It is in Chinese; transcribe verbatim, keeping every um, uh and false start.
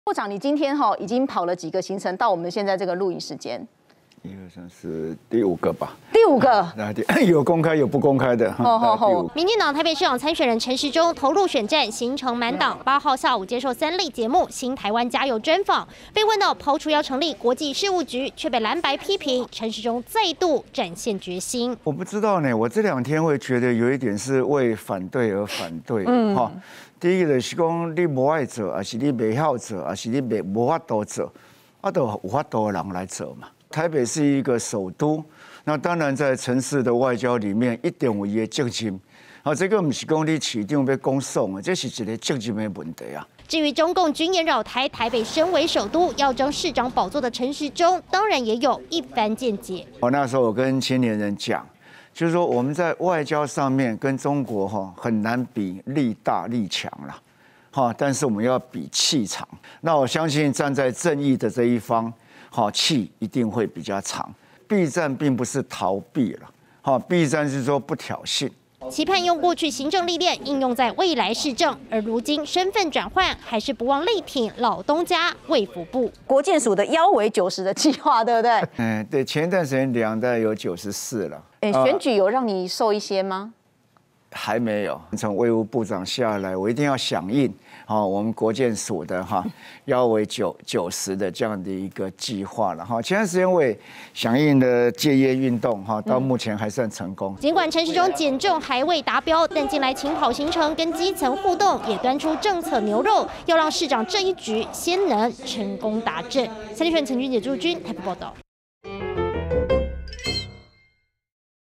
部长，你今天哈已经跑了几个行程到我们现在这个录影时间？ 一二三四，第五个吧。 第五个， 那有公开有不公开的。 好好好。 民进党台北市长参选人陈时中投入选战，行程满档。八号下午接受三立节目《新台湾加油》专访，被问到抛出要成立国际事务局，却被蓝白批评，陈时中再度展现决心。 我不知道呢，我这两天会觉得有一点是为反对而反对。嗯，哈，第一个就是讲你不爱做，还是你不晓做，还是你没无法度做，啊，都有法度的人来做嘛。台北是一个首都，那当然在城市的外交里面一定有伊的责任。啊，这个不是讲你市长要讲爽的，这是一个责任的问题啊。 至于中共军演扰台，台北身为首都要争市长宝座的陈时中，当然也有一番见解。 我那时候我跟青年人讲，就是说我们在外交上面跟中国哈很难比力大力强啦，哈，但是我们要比气场。那我相信站在正义的这一方。好，气一定会比较长。避战并不是逃避了，好，避战是说不挑衅。 期盼用过去行政历练应用在未来市政，而如今身份转换，还是不忘力挺老东家卫福部国健署的腰围九十的计划，对不对？ 嗯，对，前一段时间量大概有九十四了。 哎，选举有让你瘦一些吗？ 还没有，从卫务部长下来，我一定要响应哈我们国健署的哈腰围九九十的这样的一个计划了哈。前段时间我也响应了戒烟运动哈，到目前还算成功。 尽管陈时中减重还未达标，但近来勤跑行程跟基层互动，也端出政策牛肉，要让市长这一局先能成功达阵。三立新闻陈俊杰、朱军台北报道。